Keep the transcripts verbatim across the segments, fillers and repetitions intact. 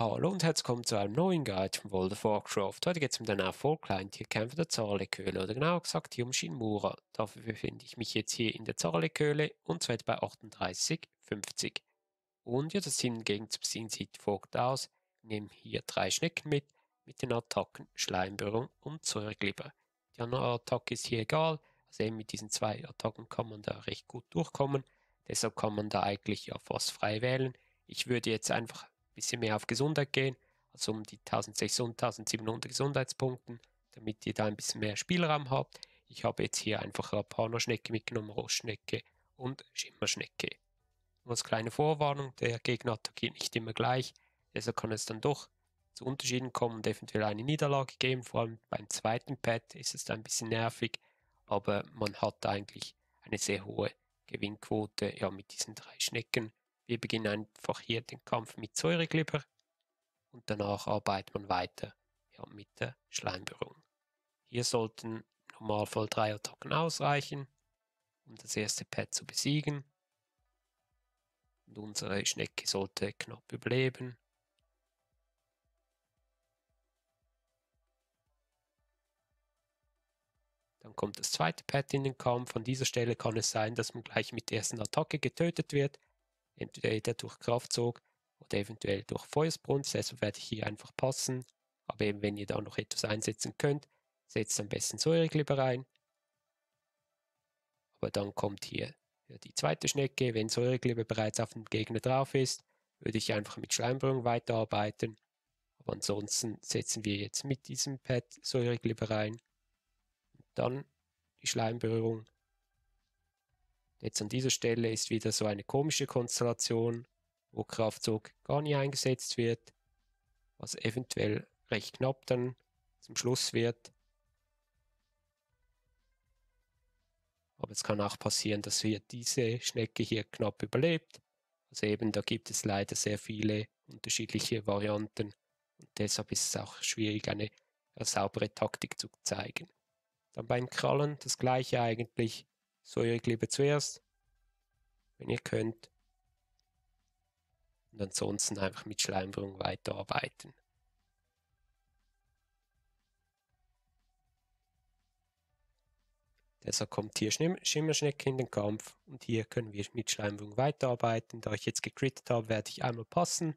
Hallo und herzlich willkommen zu einem neuen Guide von World of Warcraft. Heute geht es um den Erfolg Kleintierkämpfer der Zarlekhöhle, oder genauer gesagt hier um Shinmura. Dafür befinde ich mich jetzt hier in der Zarlekhöhle und zwar bei achtunddreißig fünfzig. Und ja, das Ziel gegen zu besiegen sieht folgt aus. Wir nehmen hier drei Schnecken mit, mit den Attacken Schleimberührung und Säureglibber. Die andere Attacke ist hier egal, also eben mit diesen zwei Attacken kann man da recht gut durchkommen. Deshalb kann man da eigentlich ja fast frei wählen. Ich würde jetzt einfach bisschen mehr auf Gesundheit gehen, also um die eintausendsechshundert, eintausendsiebenhundert Gesundheitspunkten, damit ihr da ein bisschen mehr Spielraum habt. Ich habe jetzt hier einfach Rapana-Schnecke mitgenommen, Rostschnecke und Schimmerschnecke. Nur als kleine Vorwarnung, der Gegner attackiert nicht immer gleich, deshalb kann es dann doch zu Unterschieden kommen und eventuell eine Niederlage geben. Vor allem beim zweiten Pad ist es da ein bisschen nervig, aber man hat eigentlich eine sehr hohe Gewinnquote ja, mit diesen drei Schnecken. Wir beginnen einfach hier den Kampf mit Säureglibber und danach arbeitet man weiter ja, mit der Schleimberührung. Hier sollten im Normalfall drei Attacken ausreichen, um das erste Pad zu besiegen. Und unsere Schnecke sollte knapp überleben. Dann kommt das zweite Pad in den Kampf. An dieser Stelle kann es sein, dass man gleich mit der ersten Attacke getötet wird. Entweder durch Kraftzug oder eventuell durch Feuersbrunst. Deshalb werde ich hier einfach passen. Aber eben, wenn ihr da noch etwas einsetzen könnt, setzt am besten Säureglibber ein. Aber dann kommt hier die zweite Schnecke. Wenn Säureglibber bereits auf dem Gegner drauf ist, würde ich einfach mit Schleimberührung weiterarbeiten. Aber ansonsten setzen wir jetzt mit diesem Pad Säureglibber rein. Und dann die Schleimberührung. Jetzt an dieser Stelle ist wieder so eine komische Konstellation, wo Kraftzug gar nicht eingesetzt wird, was eventuell recht knapp dann zum Schluss wird. Aber es kann auch passieren, dass hier diese Schnecke hier knapp überlebt. Also eben, da gibt es leider sehr viele unterschiedliche Varianten und deshalb ist es auch schwierig, eine saubere Taktik zu zeigen. Dann beim Krallen das gleiche eigentlich. Säureglibber zuerst, wenn ihr könnt. Und ansonsten einfach mit Schleimberührung weiterarbeiten. Deshalb kommt hier Schimmerschnecke in den Kampf und hier können wir mit Schleimberührung weiterarbeiten. Da ich jetzt gecrittet habe, werde ich einmal passen.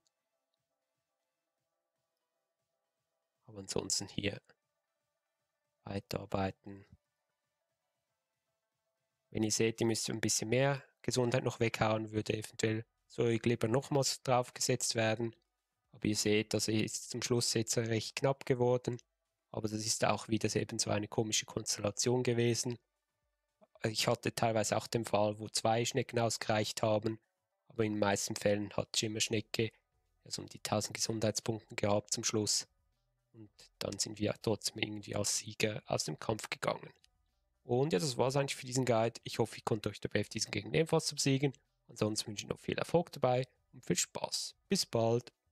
Aber ansonsten hier weiterarbeiten. Wenn ihr seht, ihr müsst ein bisschen mehr Gesundheit noch weghauen, würde eventuell Säureglibber nochmals draufgesetzt werden. Aber ihr seht, das ist zum Schluss jetzt recht knapp geworden. Aber das ist auch wieder eben so eine komische Konstellation gewesen. Ich hatte teilweise auch den Fall, wo zwei Schnecken ausgereicht haben. Aber in den meisten Fällen hat Schimmerschnecke also um die tausend Gesundheitspunkte gehabt zum Schluss. Und dann sind wir trotzdem irgendwie als Sieger aus dem Kampf gegangen. Und ja, das war es eigentlich für diesen Guide. Ich hoffe, ich konnte euch dabei helfen, diesen Gegner ebenfalls zu besiegen. Ansonsten wünsche ich noch viel Erfolg dabei und viel Spaß. Bis bald.